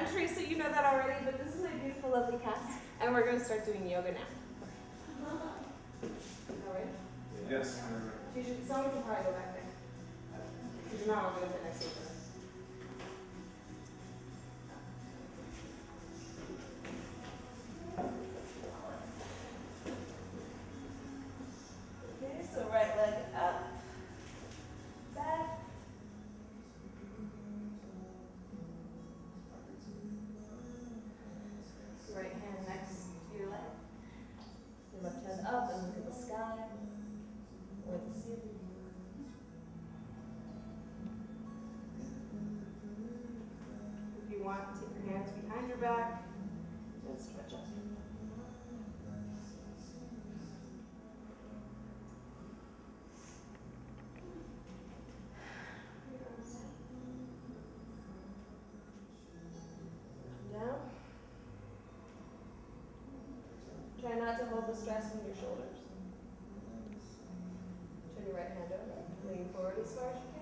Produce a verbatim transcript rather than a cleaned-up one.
I'm Teresa, you know that already, but this is my beautiful, lovely cast, and we're going to start doing yoga now. All right? Yes. You should, someone can probably go back there. Because you're not all doing it next to each other. Okay, so right leg up, back. Right hand next to your leg. Your left hand up and look at the sky or the ceiling. If you want, take your hands behind your back and stretch up. Down. Try not to hold the stress in your shoulders. Turn your right hand over. Lean forward as far as you